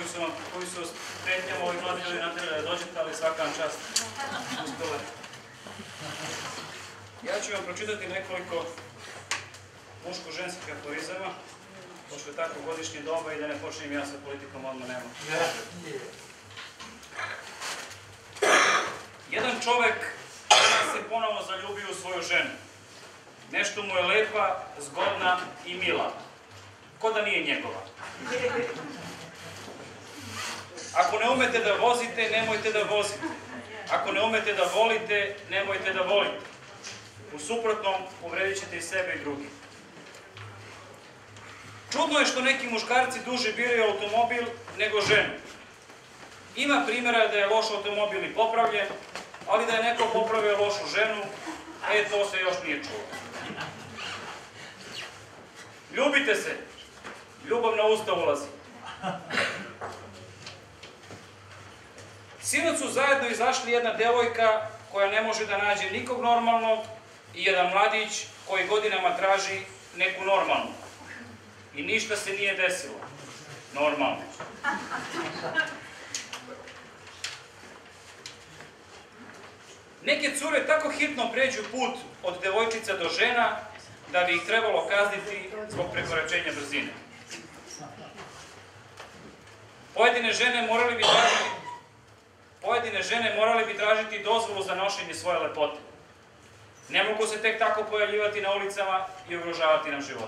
koji su pretnjama ovih mladi ljudi natrljali da dođete, ali svaka vam čast. Ja ću vam pročitati nekoliko muško-ženskih aforizama, pošto je tako godišnje doba i da ne počnem ja sa politikom, odmah nema. Jedan čovek se ponovo zaljubio u svoju ženu. Nešto mu je lepa, zgodna i mila. Ko da nije njegova. Ako ne umete da vozite, nemojte da vozite. Ako ne umete da volite, nemojte da volite. U suprotnom, povredit ćete i sebe i drugi. Čudno je što neki muškarci duže biraju automobil nego ženu. Ima primjera da je loš automobil i popravljen, ali da je neko popravio lošu ženu, to se još nije čulo. Ljubite se. Ljubav na usta ulazi. Sinoć su zajedno izašli jedna devojka koja ne može da nađe nikog normalnog i jedan mladić koji godinama traži neku normalnu. I ništa se nije desilo. Normalno. Neke cure tako hitno pređu put od devojčica do žena da bi ih trebalo kazniti zbog prekoračenja brzine. Pojedine žene morali bi tražiti dozvolu za nošenje svoje lepote. Ne mogu se tek tako pojavljivati na ulicama i ugrožavati nam život.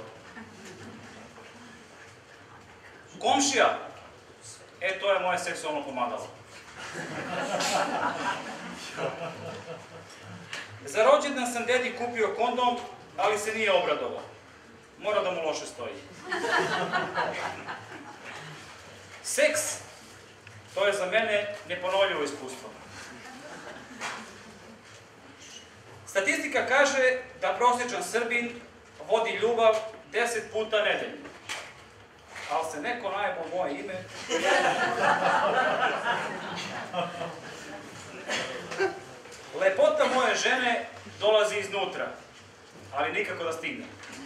Komšija, to je moje seksualno pomagalo. Za rođendan sam dedi kupio kondom, ali se nije obradovao. Mora da mu loše stoji. Seks, to je za mene neponovljivo iskustvo. Statistika kaže da prosječan Srbin vodi ljubav 10 puta nedeljno. Ali se neko najebao moje ime. Lepota moje žene dolazi iznutra, ali nikako da stigne.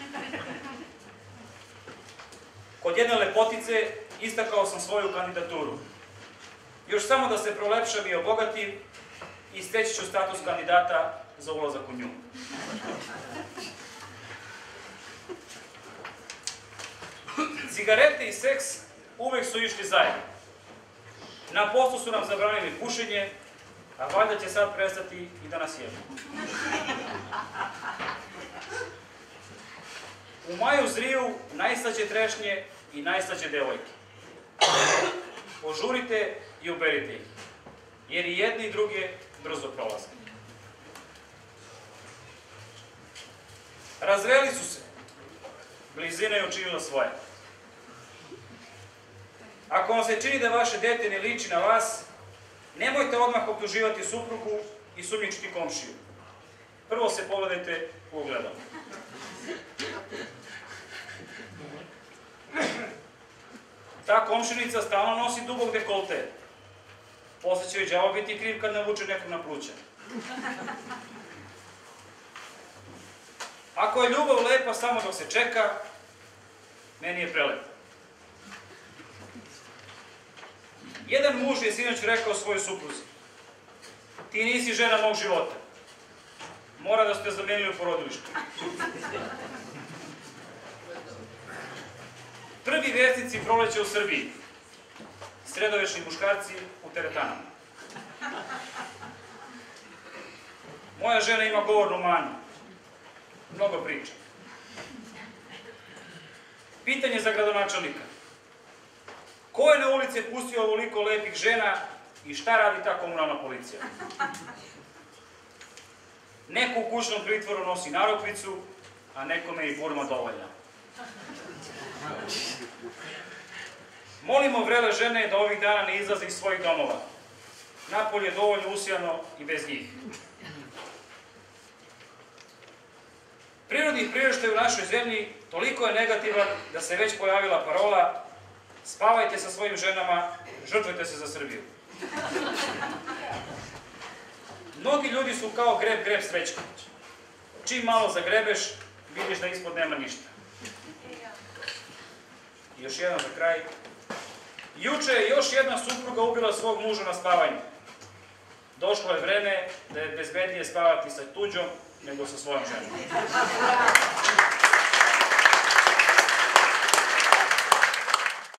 Kod jedne lepotice istakao sam svoju kandidaturu. Još samo da se prolepšam i obogatim i steći ću status kandidata za ulazak u nju. Cigarete i seks uvek su išli zajedno. Na poslu su nam zabranili pušenje, a valjda će sad prestati i da nas jedu. U maju zriju najslađe trešnje i najslađe devojke. Požurite i uberite ih, jer i jedni i druge brzo prolaze. Razveli su se. Blizina je učinila svoje. Ako vam se čini da vaše dete ne liči na vas, nemojte odmah optuživati suprugu i sumnjičiti komšiju. Prvo se pogledajte u ogledalo. Ta komšinica stalno nosi dubog dekolte. Posle će joj đavo biti kriv kad navuče nekog na pluća. Ako je ljubav lepa samo dok se čeka, meni je prelepa. Jedan muž je sinoć rekao svojoj supruzi: ti nisi žena mog života. Mora da ste zamenili u porodilištu. Prvi vjesnici proleća u Srbiji. Sredovečni muškarci u teretanama. Moja žena ima govornu manu. Mnogo priča. Pitanje za gradonačelnika. Ko je na ulici pustio ovoliko lepih žena i šta radi ta komunalna policija? Neko u kućnom pritvoru nosi narukvicu, a nekome i burma dovoljna. Molimo vrele žene da ovih dana ne izlaze iz svojih domova. Napolje je dovoljno usijano i bez njih. Prirodni priraštaj u našoj zemlji toliko je negativan da se već pojavila parola: spavajte sa svojim ženama, žrtvujte se za Srbiju. Mnogi ljudi su kao greb srećka. Čim malo zagrebeš, vidiš da ispod nema ništa. I još jedan za kraj. Juče je još jedna supruga ubila svog muža na spavanju. Došlo je vreme da je bezbednije spavati sa tuđom nego sa svojom ženom.